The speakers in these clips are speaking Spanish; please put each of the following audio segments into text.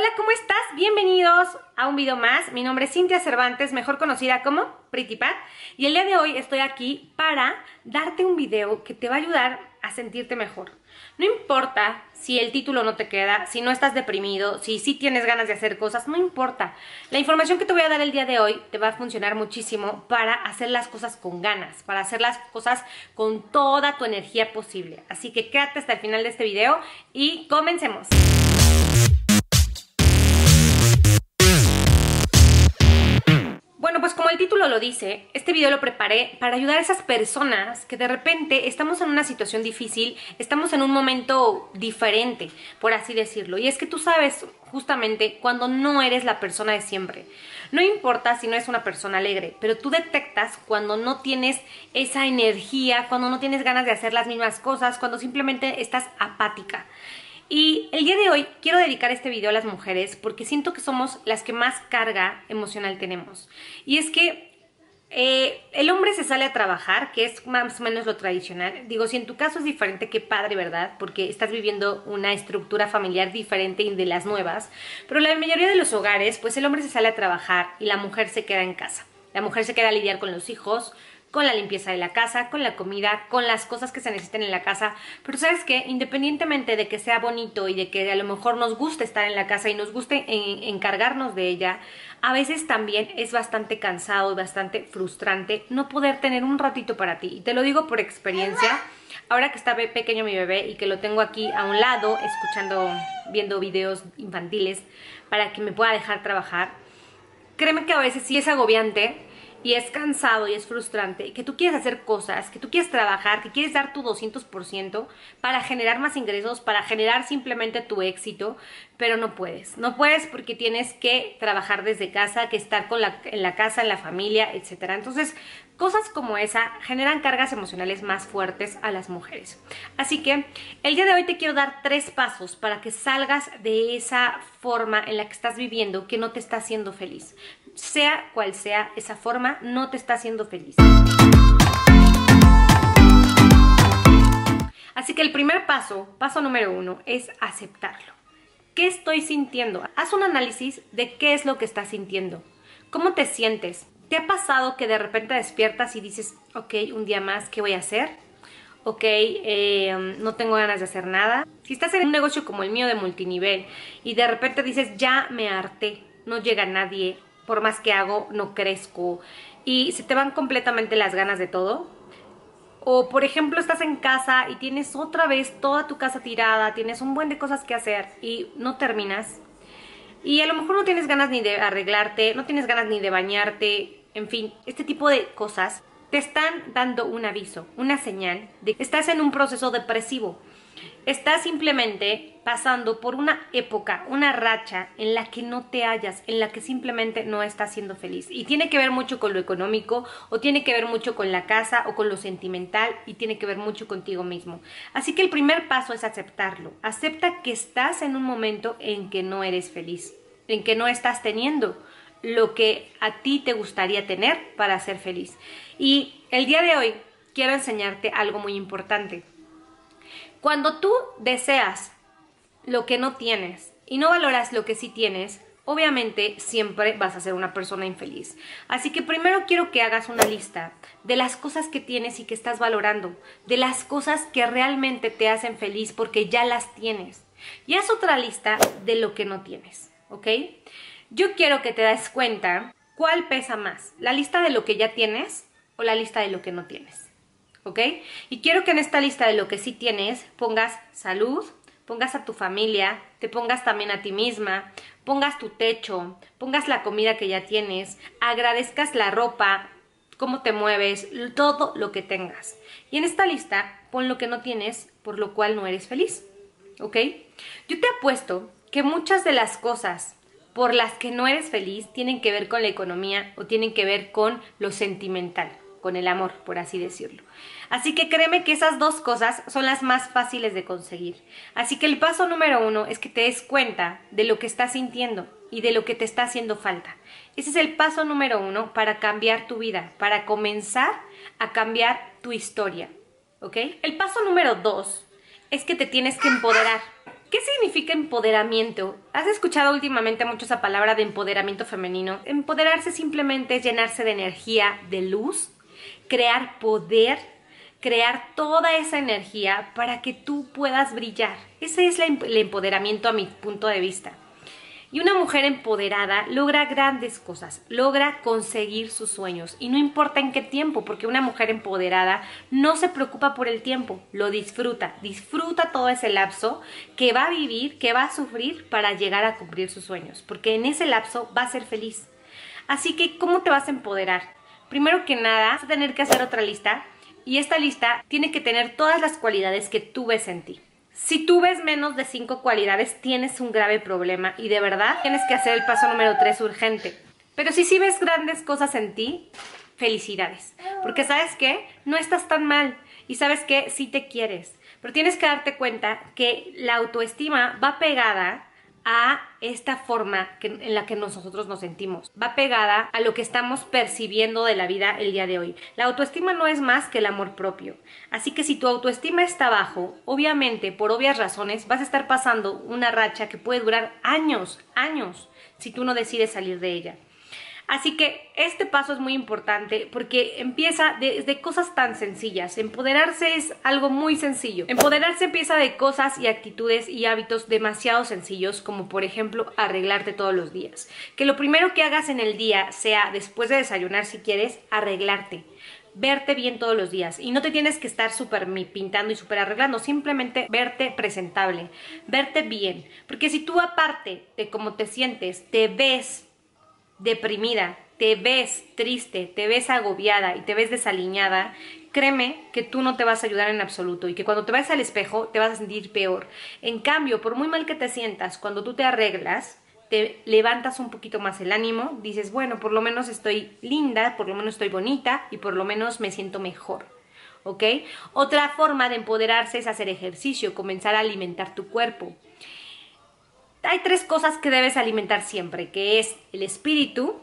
Hola, ¿cómo estás? Bienvenidos a un video más. Mi nombre es Cintia Cervantes, mejor conocida como Pretty Pat, y el día de hoy estoy aquí para darte un video que te va a ayudar a sentirte mejor. No importa si el título no te queda, si no estás deprimido, si sí tienes ganas de hacer cosas, no importa. La información que te voy a dar el día de hoy te va a funcionar muchísimo para hacer las cosas con ganas, para hacer las cosas con toda tu energía posible. Así que quédate hasta el final de este video y comencemos. Bueno, pues como el título lo dice, este video lo preparé para ayudar a esas personas que de repente estamos en una situación difícil, estamos en un momento diferente, por así decirlo. Y es que tú sabes justamente cuando no eres la persona de siempre. No importa si no eres una persona alegre, pero tú detectas cuando no tienes esa energía, cuando no tienes ganas de hacer las mismas cosas, cuando simplemente estás apática. Y el día de hoy quiero dedicar este video a las mujeres porque siento que somos las que más carga emocional tenemos. Y es que el hombre se sale a trabajar, que es más o menos lo tradicional. Digo, si en tu caso es diferente, qué padre, ¿verdad? Porque estás viviendo una estructura familiar diferente y de las nuevas. Pero la mayoría de los hogares, pues el hombre se sale a trabajar y la mujer se queda en casa. La mujer se queda a lidiar con los hijos, con la limpieza de la casa, con la comida, con las cosas que se necesiten en la casa. Pero ¿sabes qué? Independientemente de que sea bonito y de que a lo mejor nos guste estar en la casa y nos guste encargarnos de ella, a veces también es bastante cansado y bastante frustrante no poder tener un ratito para ti. Y te lo digo por experiencia. Ahora que está pequeño mi bebé y que lo tengo aquí a un lado, viendo videos infantiles para que me pueda dejar trabajar, créeme que a veces sí es agobiante y es cansado y es frustrante, que tú quieres hacer cosas, que tú quieres trabajar, que quieres dar tu 200% para generar más ingresos, para generar simplemente tu éxito, pero no puedes. No puedes porque tienes que trabajar desde casa, que estar en la casa, en la familia, etc. Entonces, cosas como esa generan cargas emocionales más fuertes a las mujeres. Así que el día de hoy te quiero dar 3 pasos para que salgas de esa forma en la que estás viviendo que no te está haciendo feliz. Sea cual sea esa forma, no te está haciendo feliz. Así que el primer paso número 1, es aceptarlo. ¿Qué estoy sintiendo? Haz un análisis de qué es lo que estás sintiendo. ¿Cómo te sientes? ¿Te ha pasado que de repente despiertas y dices, ok, un día más, ¿qué voy a hacer? Ok, no tengo ganas de hacer nada. Si estás en un negocio como el mío de multinivel y de repente dices, ya me harté, no llega nadie, por más que hago, no crezco, y se te van completamente las ganas de todo. O, por ejemplo, estás en casa y tienes otra vez toda tu casa tirada, tienes un buen de cosas que hacer y no terminas. Y a lo mejor no tienes ganas ni de arreglarte, no tienes ganas ni de bañarte, en fin, este tipo de cosas te están dando un aviso, una señal de que estás en un proceso depresivo. Estás simplemente pasando por una época, una racha en la que no te hallas, en la que simplemente no estás siendo feliz. Y tiene que ver mucho con lo económico, o tiene que ver mucho con la casa, o con lo sentimental, y tiene que ver mucho contigo mismo. Así que el primer paso es aceptarlo. Acepta que estás en un momento en que no eres feliz, en que no estás teniendo lo que a ti te gustaría tener para ser feliz. Y el día de hoy quiero enseñarte algo muy importante. Cuando tú deseas lo que no tienes y no valoras lo que sí tienes, obviamente siempre vas a ser una persona infeliz. Así que primero quiero que hagas una lista de las cosas que tienes y que estás valorando, de las cosas que realmente te hacen feliz porque ya las tienes. Y haz otra lista de lo que no tienes, ¿ok? Yo quiero que te des cuenta cuál pesa más, la lista de lo que ya tienes o la lista de lo que no tienes. ¿Ok? Y quiero que en esta lista de lo que sí tienes pongas salud, pongas a tu familia, te pongas también a ti misma, pongas tu techo, pongas la comida que ya tienes, agradezcas la ropa, cómo te mueves, todo lo que tengas. Y en esta lista pon lo que no tienes, por lo cual no eres feliz. ¿Ok? Yo te apuesto que muchas de las cosas por las que no eres feliz tienen que ver con la economía o tienen que ver con lo sentimental, con el amor, por así decirlo. Así que créeme que esas 2 cosas son las más fáciles de conseguir. Así que el paso número 1 es que te des cuenta de lo que estás sintiendo y de lo que te está haciendo falta. Ese es el paso número 1 para cambiar tu vida, para comenzar a cambiar tu historia, ¿ok? El paso número 2 es que te tienes que empoderar. ¿Qué significa empoderamiento? ¿Has escuchado últimamente mucho esa palabra de empoderamiento femenino? Empoderarse simplemente es llenarse de energía, de luz, crear poder, crear toda esa energía para que tú puedas brillar. Ese es el empoderamiento a mi punto de vista. Y una mujer empoderada logra grandes cosas, logra conseguir sus sueños. Y no importa en qué tiempo, porque una mujer empoderada no se preocupa por el tiempo, lo disfruta. Disfruta todo ese lapso que va a vivir, que va a sufrir para llegar a cumplir sus sueños. Porque en ese lapso va a ser feliz. Así que, ¿cómo te vas a empoderar? Primero que nada, vas a tener que hacer otra lista. Y esta lista tiene que tener todas las cualidades que tú ves en ti. Si tú ves menos de 5 cualidades, tienes un grave problema y de verdad tienes que hacer el paso número 3 urgente. Pero si sí ves grandes cosas en ti, felicidades. Porque ¿sabes qué? No estás tan mal y ¿sabes qué? Sí te quieres. Pero tienes que darte cuenta que la autoestima va pegada a esta forma en la que nosotros nos sentimos. Va pegada a lo que estamos percibiendo de la vida el día de hoy. La autoestima no es más que el amor propio. Así que si tu autoestima está bajo, obviamente, por obvias razones, vas a estar pasando una racha que puede durar años, si tú no decides salir de ella. Así que este paso es muy importante porque empieza desde cosas tan sencillas. Empoderarse es algo muy sencillo. Empoderarse empieza de cosas y actitudes y hábitos demasiado sencillos, como por ejemplo arreglarte todos los días. Que lo primero que hagas en el día sea, después de desayunar si quieres, arreglarte. Verte bien todos los días y no te tienes que estar súper pintando y súper arreglando, simplemente verte presentable, verte bien. Porque si tú aparte de cómo te sientes, te ves deprimida, te ves triste, te ves agobiada y te ves desaliñada, créeme que tú no te vas a ayudar en absoluto y que cuando te vas al espejo te vas a sentir peor. En cambio, por muy mal que te sientas, cuando tú te arreglas, te levantas un poquito más el ánimo, dices, bueno, por lo menos estoy linda, por lo menos estoy bonita y por lo menos me siento mejor. ¿Ok? Otra forma de empoderarse es hacer ejercicio, comenzar a alimentar tu cuerpo. Hay 3 cosas que debes alimentar siempre, que es el espíritu,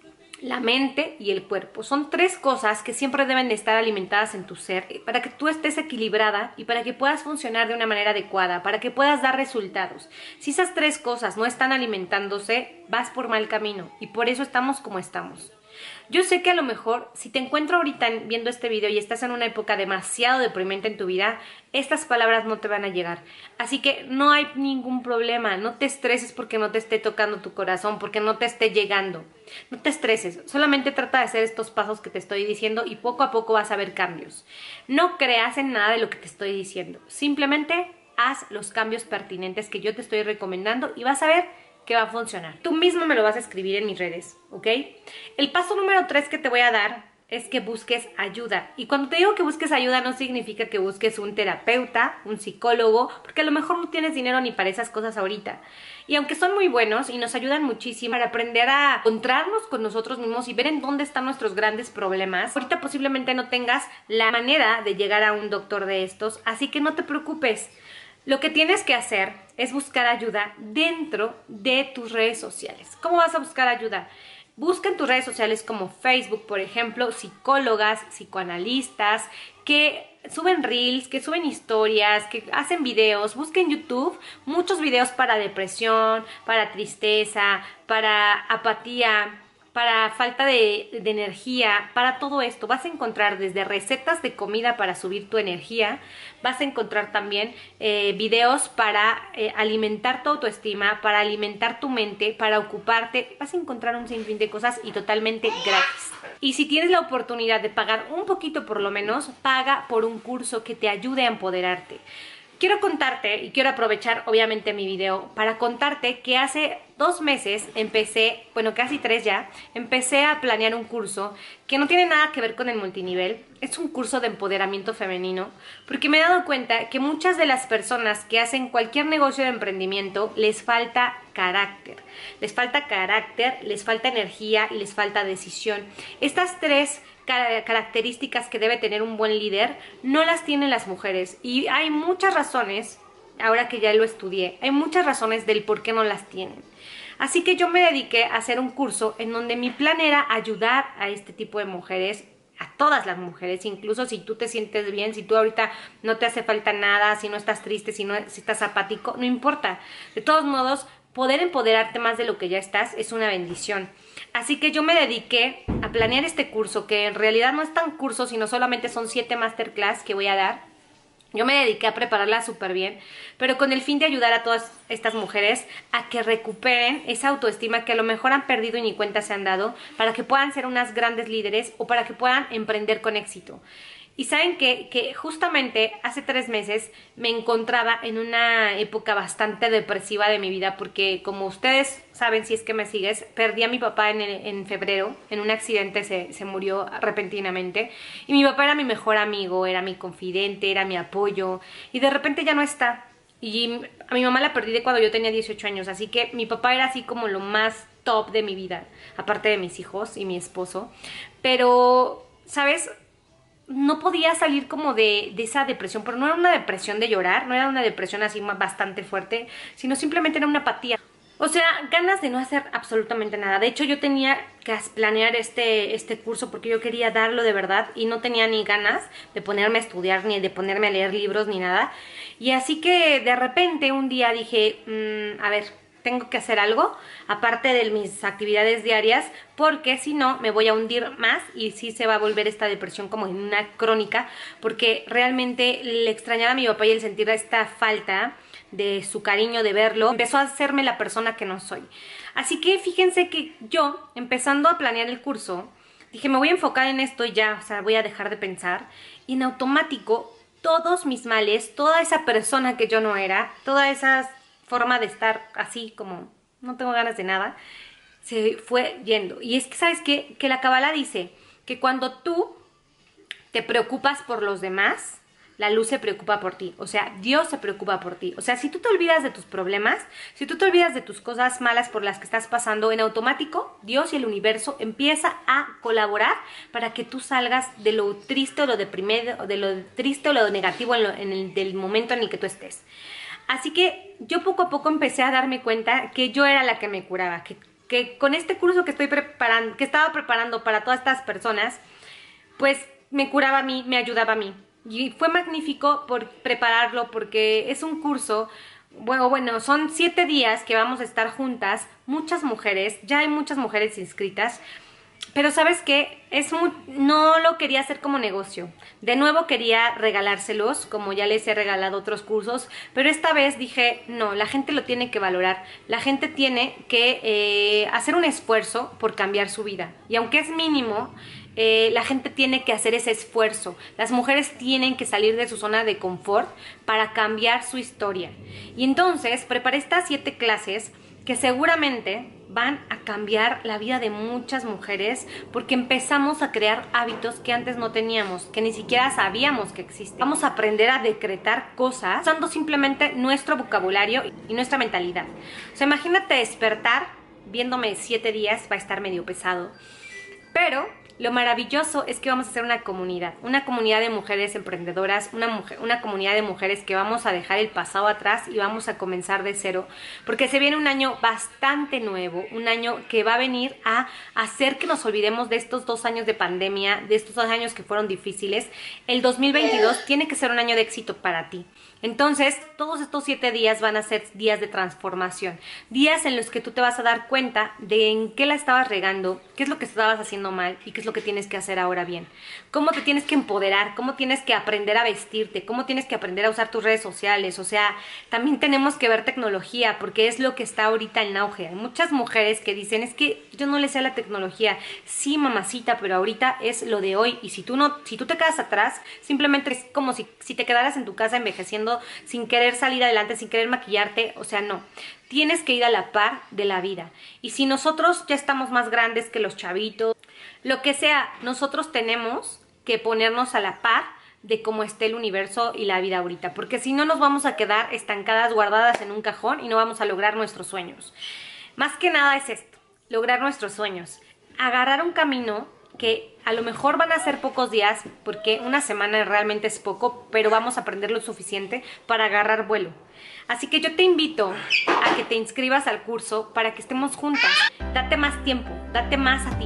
la mente y el cuerpo. Son 3 cosas que siempre deben de estar alimentadas en tu ser para que tú estés equilibrada y para que puedas funcionar de una manera adecuada, para que puedas dar resultados. Si esas 3 cosas no están alimentándose, vas por mal camino y por eso estamos como estamos. Yo sé que a lo mejor si te encuentro ahorita viendo este video y estás en una época demasiado deprimente en tu vida, estas palabras no te van a llegar. Así que no hay ningún problema, no te estreses porque no te esté tocando tu corazón, porque no te esté llegando. No te estreses, solamente trata de hacer estos pasos que te estoy diciendo y poco a poco vas a ver cambios. No creas en nada de lo que te estoy diciendo, simplemente haz los cambios pertinentes que yo te estoy recomendando y vas a ver que va a funcionar. Tú mismo me lo vas a escribir en mis redes, ¿ok? El paso número 3 que te voy a dar es que busques ayuda. Y cuando te digo que busques ayuda no significa que busques un terapeuta, un psicólogo, porque a lo mejor no tienes dinero ni para esas cosas ahorita. Y aunque son muy buenos y nos ayudan muchísimo para aprender a encontrarnos con nosotros mismos y ver en dónde están nuestros grandes problemas, ahorita posiblemente no tengas la manera de llegar a un doctor de estos, así que no te preocupes. Lo que tienes que hacer es buscar ayuda dentro de tus redes sociales. ¿Cómo vas a buscar ayuda? Busca en tus redes sociales como Facebook, por ejemplo, psicólogas, psicoanalistas, que suben reels, que suben historias, que hacen videos. Busca en YouTube muchos videos para depresión, para tristeza, para apatía, para falta de energía, para todo esto. Vas a encontrar desde recetas de comida para subir tu energía, vas a encontrar también videos para alimentar tu autoestima, para alimentar tu mente, para ocuparte. Vas a encontrar un sinfín de cosas y totalmente gratis. Y si tienes la oportunidad de pagar un poquito por lo menos, paga por un curso que te ayude a empoderarte. Quiero contarte y quiero aprovechar obviamente mi video para contarte que hace 2 meses empecé, bueno casi 3 ya, empecé a planear un curso que no tiene nada que ver con el multinivel. Es un curso de empoderamiento femenino porque me he dado cuenta que muchas de las personas que hacen cualquier negocio de emprendimiento les falta carácter. Les falta carácter, les falta energía y les falta decisión. Estas 3 características que debe tener un buen líder no las tienen las mujeres y hay muchas razones, ahora que ya lo estudié, hay muchas razones del por qué no las tienen. Así que yo me dediqué a hacer un curso en donde mi plan era ayudar a este tipo de mujeres a todas las mujeres, incluso si tú te sientes bien, si tú ahorita no te hace falta nada, si no estás triste, si estás apático, no importa. De todos modos, poder empoderarte más de lo que ya estás es una bendición. Así que yo me dediqué a planear este curso, que en realidad no es tan curso, sino solamente son 7 masterclass que voy a dar. Yo me dediqué a prepararla súper bien, pero con el fin de ayudar a todas estas mujeres a que recuperen esa autoestima que a lo mejor han perdido y ni cuenta se han dado, para que puedan ser unas grandes líderes o para que puedan emprender con éxito. Y saben que justamente hace 3 meses me encontraba en una época bastante depresiva de mi vida porque, como ustedes saben, si es que me sigues, perdí a mi papá en febrero, en un accidente se murió repentinamente. Y mi papá era mi mejor amigo, era mi confidente, era mi apoyo, y de repente ya no está. Y a mi mamá la perdí de cuando yo tenía 18 años, así que mi papá era así como lo más top de mi vida, aparte de mis hijos y mi esposo. Pero, ¿sabes? No podía salir como de esa depresión, pero no era una depresión de llorar, no era una depresión así bastante fuerte, sino simplemente era una apatía. O sea, ganas de no hacer absolutamente nada. De hecho, yo tenía que planear este curso porque yo quería darlo de verdad y no tenía ni ganas de ponerme a estudiar, ni de ponerme a leer libros, ni nada. Y así que de repente un día dije, a ver, tengo que hacer algo aparte de mis actividades diarias, porque si no me voy a hundir más y sí se va a volver esta depresión como en una crónica, porque realmente le extrañaba a mi papá y el sentir esta falta de su cariño, de verlo, empezó a hacerme la persona que no soy. Así que fíjense que yo, empezando a planear el curso, dije, me voy a enfocar en esto y ya, o sea, voy a dejar de pensar, y en automático todos mis males, toda esa persona que yo no era, toda esa forma de estar así como no tengo ganas de nada, se fue yendo. Y es que, ¿sabes qué? Que la Cábala dice que cuando tú te preocupas por los demás, la luz se preocupa por ti. O sea, Dios se preocupa por ti. O sea, si tú te olvidas de tus problemas, si tú te olvidas de tus cosas malas por las que estás pasando, en automático, Dios y el universo empieza a colaborar para que tú salgas de lo triste o lo deprimido, o de lo triste o lo negativo del momento en el que tú estés. Así que yo poco a poco empecé a darme cuenta que yo era la que me curaba, que con este curso que estaba preparando para todas estas personas, pues me curaba a mí, me ayudaba a mí. Y fue magnífico por prepararlo porque es un curso, bueno, son 7 días que vamos a estar juntas, muchas mujeres, ya hay muchas mujeres inscritas. Pero ¿sabes qué? No lo quería hacer como negocio. De nuevo quería regalárselos, como ya les he regalado otros cursos, pero esta vez dije, no, la gente lo tiene que valorar. La gente tiene que hacer un esfuerzo por cambiar su vida. Y aunque es mínimo, la gente tiene que hacer ese esfuerzo. Las mujeres tienen que salir de su zona de confort para cambiar su historia. Y entonces preparé estas 7 clases que seguramente van a cambiar la vida de muchas mujeres porque empezamos a crear hábitos que antes no teníamos, que ni siquiera sabíamos que existían. Vamos a aprender a decretar cosas usando simplemente nuestro vocabulario y nuestra mentalidad. O sea, imagínate despertar viéndome 7 días, va a estar medio pesado, pero lo maravilloso es que vamos a hacer una comunidad de mujeres emprendedoras, una comunidad de mujeres que vamos a dejar el pasado atrás y vamos a comenzar de cero, porque se viene un año bastante nuevo, un año que va a venir a hacer que nos olvidemos de estos 2 años de pandemia, de estos 2 años que fueron difíciles. El 2022 tiene que ser un año de éxito para ti. Entonces, todos estos 7 días van a ser días de transformación, días en los que tú te vas a dar cuenta de en qué la estabas regando, qué es lo que estabas haciendo mal y qué es lo que tienes que hacer ahora bien. Cómo te tienes que empoderar, cómo tienes que aprender a vestirte, cómo tienes que aprender a usar tus redes sociales. O sea, también tenemos que ver tecnología porque es lo que está ahorita en auge. Hay muchas mujeres que dicen, es que yo no le sé a la tecnología. Sí, mamacita, pero ahorita es lo de hoy. Y si tú te quedas atrás, simplemente es como si te quedaras en tu casa envejeciendo sin querer salir adelante, sin querer maquillarte. O sea, no. Tienes que ir a la par de la vida. Y si nosotros ya estamos más grandes que los chavitos, lo que sea, nosotros tenemos que ponernos a la par de cómo esté el universo y la vida ahorita, porque si no nos vamos a quedar estancadas, guardadas en un cajón y no vamos a lograr nuestros sueños. Más que nada es esto, lograr nuestros sueños, agarrar un camino que a lo mejor van a ser pocos días, porque una semana realmente es poco, pero vamos a aprender lo suficiente para agarrar vuelo. Así que yo te invito a que te inscribas al curso para que estemos juntas. Date más tiempo, date más a ti.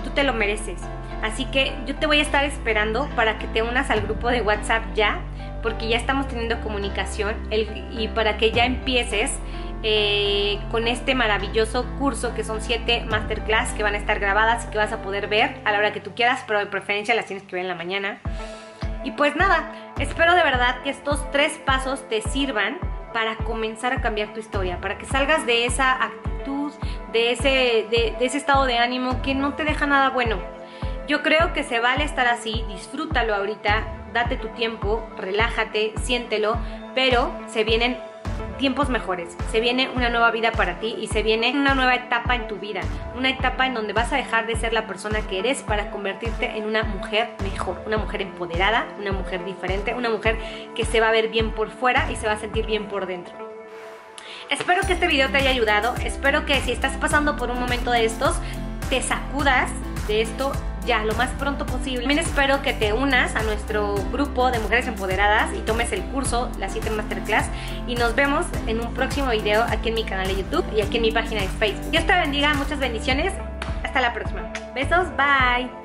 tú te lo mereces. Así que yo te voy a estar esperando para que te unas al grupo de WhatsApp ya, porque ya estamos teniendo comunicación y para que ya empieces con este maravilloso curso que son 7 masterclass que van a estar grabadas y que vas a poder ver a la hora que tú quieras, pero de preferencia las tienes que ver en la mañana. Y pues nada, espero de verdad que estos 3 pasos te sirvan para comenzar a cambiar tu historia, para que salgas de esa actitud, de ese estado de ánimo que no te deja nada bueno. Yo creo que se vale estar así, disfrútalo ahorita, date tu tiempo, relájate, siéntelo, pero se vienen tiempos mejores, se viene una nueva vida para ti y se viene una nueva etapa en tu vida, una etapa en donde vas a dejar de ser la persona que eres para convertirte en una mujer mejor, una mujer empoderada, una mujer diferente, una mujer que se va a ver bien por fuera y se va a sentir bien por dentro. Espero que este video te haya ayudado, espero que si estás pasando por un momento de estos, te sacudas de esto ya lo más pronto posible. También espero que te unas a nuestro grupo de mujeres empoderadas y tomes el curso, las 7 masterclass, y nos vemos en un próximo video aquí en mi canal de YouTube y aquí en mi página de Facebook. Dios te bendiga, muchas bendiciones, hasta la próxima. Besos, bye.